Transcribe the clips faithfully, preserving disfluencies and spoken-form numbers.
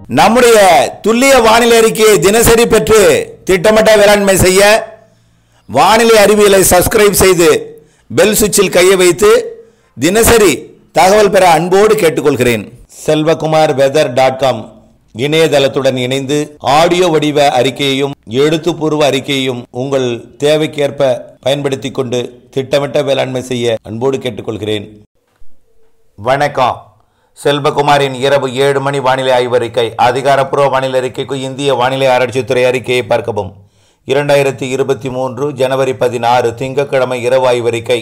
நம்முடைய துல்லிய வானிலை அறிக்கையை தினசரி பெற்று திட்டமிட்ட வேளாண்மை செய்ய வானிலை அறிவியலை சப்ஸ்கிரைப் செய்து பெல் சுவிட்சில் கையை வைத்து தினசரி தகவல் பெற அன்போடு கேட்டுக்கொள்கிறேன். செல்வகுமார் வெதர் டாட் காம் இணையதளத்துடன் இணைந்து ஆடியோ வடிவ அறிக்கையையும் எழுத்துப்பூர்வ அறிக்கையையும் உங்கள் தேவைக்கேற்ப பயன்படுத்திக் கொண்டு திட்டமிட்ட வேளாண்மை செய்ய அன்போடு கேட்டுக்கொள்கிறேன். வணக்கம். செல்வகுமாரின் இரவு ஏழு மணி வானிலை ஆய்வறிக்கை. அதிகாரப்பூர்வ வானிலை அறிக்கைக்கு இந்திய வானிலை ஆராய்ச்சித்துறை அறிக்கையை பார்க்கவும். இரண்டாயிரத்தி இருபத்தி மூன்று ஜனவரி பதினாறு திங்கட்கிழமை இரவு ஆய்வறிக்கை.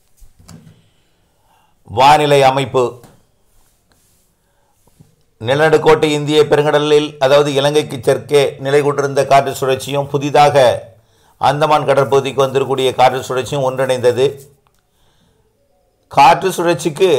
வானிலை அமைப்பு. நிலநடுக்கோட்டு இந்திய பெருங்கடலில் அதாவது இலங்கைக்கு தெற்கே நிலை கொண்டிருந்த காற்று சுழற்சியும் புதிதாக அந்தமான் கடற்பகுதிக்கு வந்திருக்கூடிய காற்று சுழற்சியும் ஒன்றிணைந்தது. காற்று சுழற்சிக்கு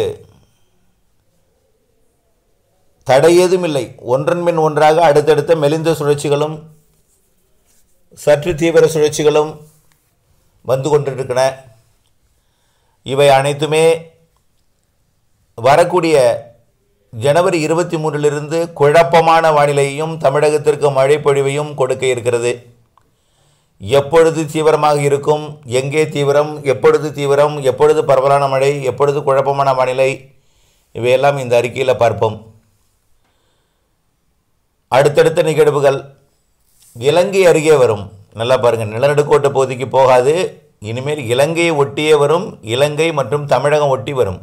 தடை ஏதும் இல்லை. ஒன்றன் பின் ஒன்றாக அடுத்தடுத்த மெலிந்த சுழற்சிகளும் சற்று தீவிர சுழற்சிகளும் வந்து கொண்டிருக்கின்றன. இவை அனைத்துமே வரக்கூடிய ஜனவரி இருபத்தி மூன்றிலிருந்து குழப்பமான வானிலையையும் தமிழகத்திற்கு மழை பொழிவையும் கொடுக்க இருக்கிறது. எப்பொழுது தீவிரமாக இருக்கும், எங்கே தீவிரம், எப்பொழுது தீவிரம், எப்பொழுது பரவலான மழை, எப்பொழுது குழப்பமான வானிலை, இவையெல்லாம் இந்த அறிக்கையில் பார்ப்போம். அடுத்தடுத்த நிகழ்வுகள் இலங்கை அருகே வரும். நல்லா பாருங்கள், நிலநடுக்கோட்டு பகுதிக்கு போகாது. இனிமேல் இலங்கையை ஒட்டியே வரும். இலங்கை மற்றும் தமிழகம் ஒட்டி வரும்.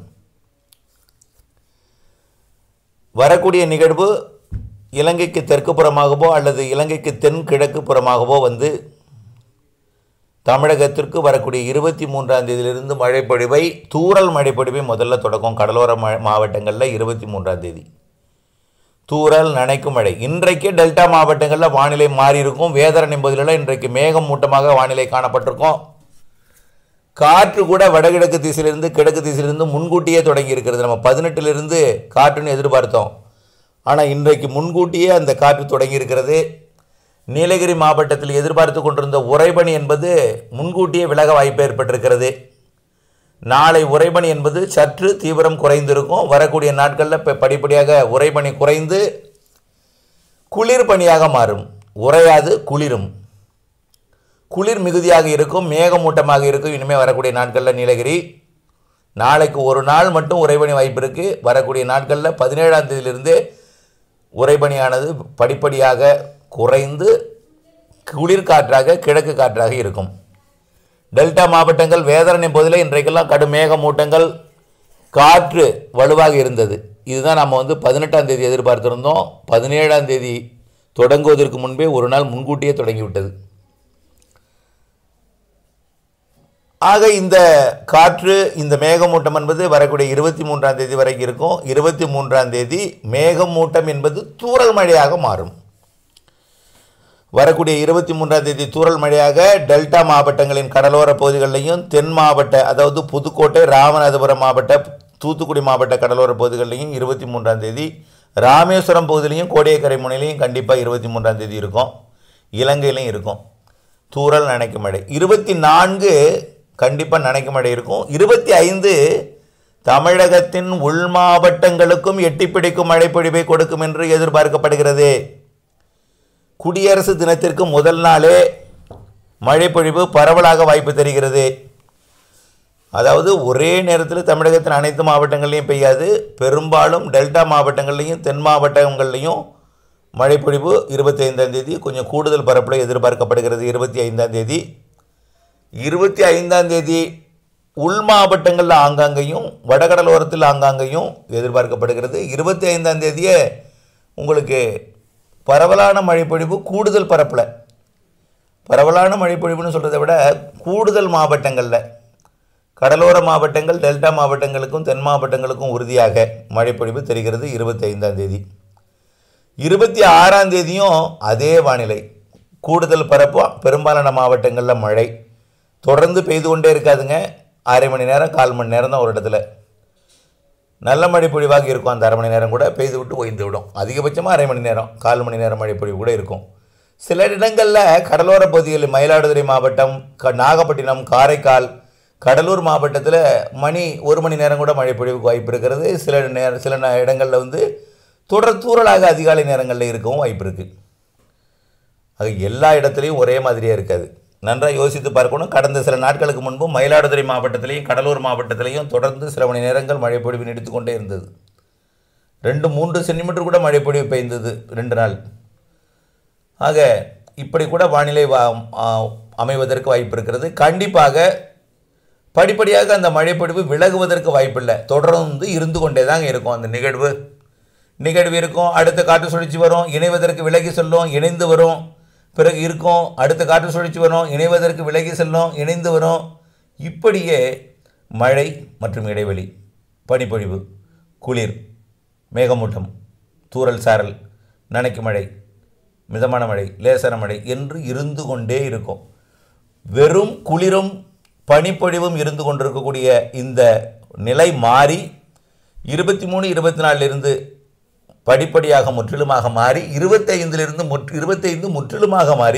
வரக்கூடிய நிகழ்வு இலங்கைக்கு தெற்கு புறமாகவோ அல்லது இலங்கைக்கு தென் கிழக்கு புறமாகவோ வந்து தமிழகத்திற்கு வரக்கூடிய இருபத்தி மூன்றாம் தேதியிலிருந்து மழைப்பொழிவை தூறல் மழைப்பொழிவை முதல்ல தொடக்கும். கடலோர மாவட்டங்களில் இருபத்தி மூன்றாம் தேதி தூறல் நனைக்கும் மழை. இன்றைக்கு டெல்டா மாவட்டங்களில் வானிலை மாறி இருக்கும். வேதரணின் பகுதியில் இன்றைக்கு மேகம் மூட்டமாக வானிலை காணப்பட்டிருக்கும். காற்று கூட வடகிழக்கு திசையிலிருந்து கிழக்கு திசையிலிருந்து முன்கூட்டியே தொடங்கி இருக்கிறது. நம்ம பதினெட்டிலிருந்து காற்றுன்னு எதிர்பார்த்தோம், ஆனால் இன்றைக்கு முன்கூட்டியே அந்த காற்று தொடங்கி இருக்கிறது. நீலகிரி மாவட்டத்தில் எதிர்பார்த்து கொண்டிருந்த உறைபனி என்பது முன்கூட்டியே விலக வாய்ப்பு ஏற்பட்டிருக்கிறது. நாளை உறைபனி என்பது சற்று தீவிரம் குறைந்திருக்கும். வரக்கூடிய நாட்களில் படிப்படியாக உறைபனி குறைந்து குளிர் பனியாக மாறும். உறையாது, குளிரும். குளிர் மிகுதியாக இருக்கும், மேகமூட்டமாக இருக்கும். இனிமேல் வரக்கூடிய நாட்களில் நீலகிரி நாளைக்கு ஒரு நாள் மட்டும் உறைபனி வாய்ப்பு இருக்குது. வரக்கூடிய நாட்களில் பதினேழாம் தேதியிலிருந்து உறைபனியானது படிப்படியாக குறைந்து குளிர் காற்றாக கிழக்கு காற்றாக இருக்கும். டெல்டா மாவட்டங்கள் வேதரணின் பகுதியில் இன்றைக்கெல்லாம் கடும் மேகமூட்டங்கள், காற்று வலுவாக இருந்தது. இதுதான் நம்ம வந்து பதினெட்டாம் தேதி எதிர்பார்த்திருந்தோம். பதினேழாம் தேதி தொடங்குவதற்கு முன்பே ஒரு நாள் முன்கூட்டியே தொடங்கிவிட்டது. ஆக இந்த காற்று, இந்த மேகமூட்டம் என்பது வரக்கூடிய இருபத்தி மூன்றாம் தேதி வரைக்கும் இருக்கும். இருபத்தி மூன்றாம் தேதி மேகமூட்டம் என்பது தூறல் மழையாக மாறும். வரக்கூடிய இருபத்தி மூன்றாம் தேதி தூறல் மழையாக டெல்டா மாவட்டங்களின் கடலோர பகுதிகளிலையும் தென் மாவட்ட அதாவது புதுக்கோட்டை, ராமநாதபுரம் மாவட்ட, தூத்துக்குடி மாவட்ட கடலோர பகுதிகளிலையும் இருபத்தி மூன்றாம் தேதி, ராமேஸ்வரம் பகுதியிலையும் கோடியக்கரை முனையிலையும் கண்டிப்பாக இருபத்தி மூன்றாம் தேதி இருக்கும். இலங்கையிலையும் இருக்கும் தூறல் நனைக்கும் மழை. இருபத்தி நான்கு கண்டிப்பாக நனைக்கும் மழை இருக்கும். இருபத்தி ஐந்து தமிழகத்தின் உள் மாவட்டங்களுக்கும் எட்டிப்பிடிக்கும் மழைப்பொழிவை கொடுக்கும் என்று எதிர்பார்க்கப்படுகிறது. குடியரசு தினத்திற்கு முதல் நாளே மழைப்பொழிவு பரவலாக வாய்ப்பு தெரிகிறது. அதாவது ஒரே நேரத்தில் தமிழகத்தின் அனைத்து மாவட்டங்கள்லையும் பெய்யாது. பெரும்பாலும் டெல்டா மாவட்டங்கள்லையும் தென் மாவட்டங்கள்லையும் மழைப்பொழிவு இருபத்தி ஐந்தாம் தேதி கொஞ்சம் கூடுதல் பரப்பில் எதிர்பார்க்கப்படுகிறது. இருபத்தி ஐந்தாம் தேதி இருபத்தி ஐந்தாம் தேதி உள் மாவட்டங்களில் ஆங்காங்கையும் வடகடலோரத்தில் ஆங்காங்கையும் எதிர்பார்க்கப்படுகிறது. இருபத்தி ஐந்தாம் தேதியே உங்களுக்கு பரவலான மழைப்பொழிவு கூடுதல் பரப்பில், பரவலான மழைப்பொழிவுன்னு சொல்கிறத விட கூடுதல் மாவட்டங்களில், கடலோர மாவட்டங்கள் டெல்டா மாவட்டங்களுக்கும் தென் மாவட்டங்களுக்கும் உறுதியாக மழைப்பொழிவு தெரிகிறது. இருபத்தி ஐந்தாம் தேதி இருபத்தி ஆறாம் தேதியும் அதே வானிலை, கூடுதல் பரப்பு, பெரும்பாலான மாவட்டங்களில் மழை தொடர்ந்து பெய்து கொண்டே இருக்காதுங்க. அரை மணி நேரம் கால் மணி நேரம் தான் ஒரு இடத்துல நல்ல மழை பொழிவாக இருக்கும். அந்த அரை மணி நேரம் கூட பெய்து விட்டு ஓய்ந்து விடும். அதிகபட்சமாக அரை மணி நேரம் கால் மணி நேரம் மழை பொழிவு கூட இருக்கும். சில இடங்களில் கடலோர பகுதிகளில் மயிலாடுதுறை மாவட்டம், நாகப்பட்டினம், காரைக்கால், கடலூர் மாவட்டத்தில் மணி ஒரு மணி நேரம் கூட மழை பொழிவுக்கு வாய்ப்பு இருக்கிறது. சில நேர சில இடங்களில் வந்து தொடர் தூறலாக அதிகாலை நேரங்களில் இருக்கவும் வாய்ப்பு இருக்குது. அது எல்லா இடத்துலையும் ஒரே மாதிரியாக இருக்காது. நன்றாக யோசித்து பார்க்கணும். கடந்த சில நாட்களுக்கு முன்பும் மயிலாடுதுறை மாவட்டத்திலையும் கடலூர் மாவட்டத்திலையும் தொடர்ந்து சில மணி நேரங்கள் மழை பொழிவு நீடித்து கொண்டே இருந்தது. ரெண்டு மூன்று சென்டிமீட்டர் கூட மழை பொழிவு பெய்ந்தது ரெண்டு நாள். ஆக இப்படி கூட வானிலை வா அமைவதற்கு வாய்ப்பு இருக்கிறது. கண்டிப்பாக படிப்படியாக அந்த மழைப்பொழிவு விலகுவதற்கு வாய்ப்பில்லை. தொடர்ந்து இருந்து கொண்டே தாங்க இருக்கும். அந்த நிகழ்வு நிகழ்வு இருக்கும். அடுத்த காற்று சுழற்சி வரும், இணைவதற்கு விலகி செல்லும், இணைந்து வரும், பிறகு இருக்கும். அடுத்த காற்று சுழற்சி வரும், இணைவதற்கு விலகி செல்லும், இணைந்து வரும். இப்படியே மழை மற்றும் இடைவெளி, பனிப்பொழிவு, குளிர், மேகமூட்டம், தூறல் சாரல், நனைக்கும் மழை, மிதமான மழை, லேசான மழை என்று இருந்து கொண்டே இருக்கும். வெறும் குளிரும் பனிப்பொழிவும் இருந்து கொண்டிருக்கக்கூடிய இந்த நிலை மாறி இருபத்தி மூணு இருபத்தி நாலிலிருந்து படிப்படியாக முற்றிலுமாக மாறி இருபத்தைந்திலிருந்து முற்று இருபத்தைந்து முற்றிலுமாக மாறி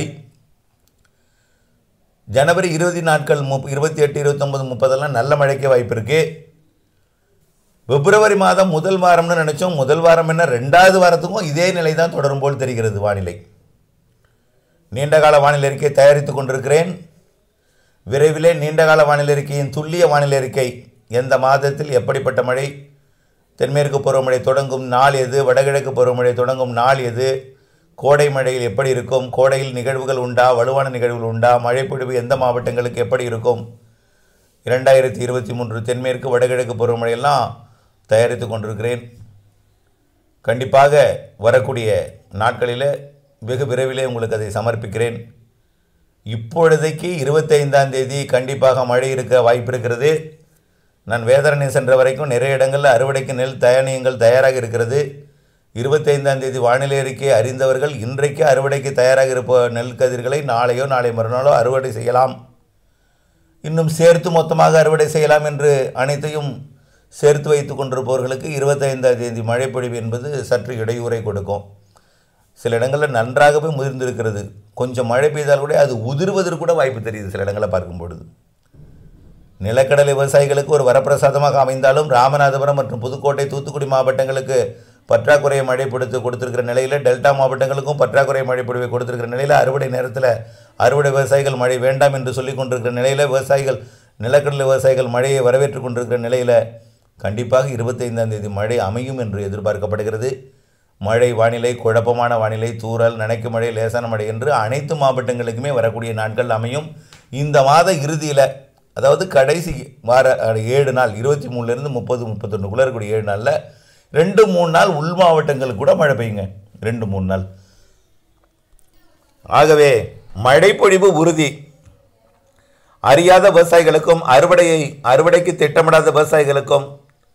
ஜனவரி இருபது நாட்கள் மு இருபத்தி எட்டு இருபத்தொம்பது முப்பதெல்லாம் நல்ல மழைக்கே வாய்ப்பு இருக்குது. பிப்ரவரி மாதம் முதல் வாரம்னு நினச்சோம். முதல் வாரம் என்ன, ரெண்டாவது வாரத்துக்கும் இதே நிலை தான் தொடரும் போல் தெரிகிறது. வானிலை நீண்டகால வானிலை அறிக்கை தயாரித்து கொண்டிருக்கிறேன். விரைவிலே நீண்டகால வானிலை அறிக்கையின் துல்லிய வானிலை அறிக்கை, எந்த மாதத்தில் எப்படிப்பட்ட மழை, தென்மேற்கு பருவமழை தொடங்கும் நாள் எது, வடகிழக்கு பருவமழை தொடங்கும் நாள் எது, கோடை மழையில் எப்படி இருக்கும், கோடையில் நிகழ்வுகள் உண்டா, வலுவான நிகழ்வுகள் உண்டா, மழைப்பொழிவு எந்த மாவட்டங்களுக்கு எப்படி இருக்கும், இரண்டாயிரத்தி இருபத்தி மூன்று தென்மேற்கு வடகிழக்கு பருவமழையெல்லாம் தயாரித்து கொண்டிருக்கிறேன். கண்டிப்பாக வரக்கூடிய நாட்களில் வெகு விரைவிலே உங்களுக்கு அதை சமர்ப்பிக்கிறேன். இப்பொழுதைக்கு இருபத்தைந்தாம் தேதி கண்டிப்பாக மழை இருக்க வாய்ப்பு இருக்கிறது. நான் வேதாரண்யம் சென்ற வரைக்கும் நிறைய இடங்களில் அறுவடைக்கு நெல் தானியங்கள் தயாராக இருக்கிறது. இருபத்தைந்தாம் தேதி வானிலை அறிக்கை அறிந்தவர்கள் இன்றைக்கு அறுவடைக்கு தயாராக இருப்ப நெல் கதிர்களை நாளையோ நாளை மறுநாளோ அறுவடை செய்யலாம். இன்னும் சேர்த்து மொத்தமாக அறுவடை செய்யலாம் என்று அனைத்தையும் சேர்த்து வைத்து கொண்டிருப்பவர்களுக்கு இருபத்தைந்தாம் தேதி மழைப்பொழிவு என்பது சற்று இடையூறை கொடுக்கும். சில இடங்களில் நன்றாகவே முதிர்ந்திருக்கிறது. கொஞ்சம் மழை பெய்தால் கூட அது உதிர்வதற்கு கூட வாய்ப்பு தெரியுது சில இடங்களை பார்க்கும் பொழுது. நிலக்கடலை விவசாயிகளுக்கு ஒரு வரப்பிரசாதமாக அமைந்தாலும் ராமநாதபுரம் மற்றும் புதுக்கோட்டை தூத்துக்குடி மாவட்டங்களுக்கு பற்றாக்குறை மழை பொடுத்து கொடுத்திருக்கிற நிலையில், டெல்டா மாவட்டங்களுக்கும் பற்றாக்குறை மழை பொழிவை கொடுத்திருக்கிற நிலையில், அறுவடை நேரத்தில் அறுவடை விவசாயிகள் மழை வேண்டாம் என்று சொல்லி கொண்டிருக்கிற நிலையில், விவசாயிகள் நிலக்கடலை விவசாயிகள் மழையை வரவேற்று கொண்டிருக்கிற நிலையில் கண்டிப்பாக இருபத்தைந்தாம் தேதி மழை அமையும் என்று எதிர்பார்க்கப்படுகிறது. மழை வானிலை குழப்பமான வானிலை, தூறல், நனைக்கும் மழை, லேசான மழை என்று அனைத்து மாவட்டங்களுக்குமே வரக்கூடிய நாட்கள் அமையும். இந்த மாத இறுதியில், அதாவது கடைசி வார ஏழு நாள் இருபத்தி மூணுலேருந்து முப்பது முப்பத்தொன்றுக்குள்ளே இருக்கக்கூடிய ஏழு நாளில் ரெண்டு மூணு நாள் உள் மாவட்டங்களுக்கு கூட மழை பெய்யுங்க. ரெண்டு மூணு நாள். ஆகவே மழைப்பொழிவு உறுதி. அறியாத விவசாயிகளுக்கும் அறுவடையை அறுவடைக்கு திட்டமிடாத விவசாயிகளுக்கும்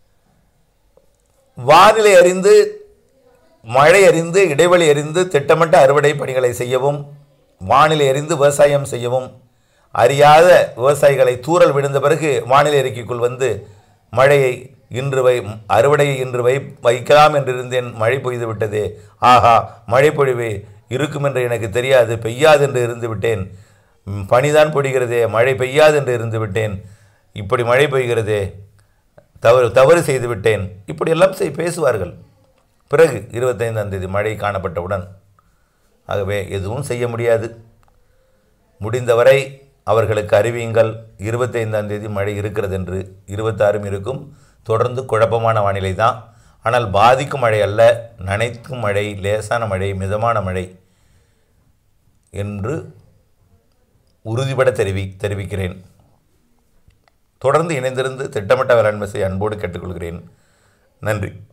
வானிலை அறிந்து மழை அறிந்து இடைவெளி அறிந்து திட்டமிட்ட அறுவடை பணிகளை செய்யவும், வானிலை அறிந்து விவசாயம் செய்யவும் அறியாத விவசாயிகளை தூறல் விழுந்த பிறகு வானிலை அறிக்கைக்குள் வந்து மழையை இன்று வை அறுவடையை இன்று வை வைக்கலாம் என்றிருந்தேன், மழை பொய்து விட்டதே, ஆஹா மழை பொழிவு இருக்கும் என்று எனக்கு தெரியாது, பெய்யாது என்று இருந்து விட்டேன், பனிதான் பொழிகிறதே, மழை பெய்யாது என்று இருந்து விட்டேன், இப்படி மழை பெய்கிறதே, தவறு தவறு செய்து விட்டேன், இப்படியெல்லாம் செய் பேசுவார்கள். பிறகு இருபத்தைந்தாம் தேதி மழை காணப்பட்டவுடன் ஆகவே எதுவும் செய்ய முடியாது. முடிந்தவரை அவர்களுக்கு அறிவியுங்கள், இருபத்தைந்தாம் தேதி மழை இருக்கிறது என்று. இருபத்தாறும் இருக்கும். தொடர்ந்து குழப்பமான வானிலை தான். ஆனால் பாதிக்கும் மழை அல்ல, நனைக்கும் மழை, லேசான மழை, மிதமான மழை என்று உறுதிபட தெரிவி தெரிவிக்கிறேன். தொடர்ந்து இணைந்திருந்து திட்டமிட்ட வேளாண்மை செய்ய அன்போடு கேட்டுக்கொள்கிறேன். நன்றி.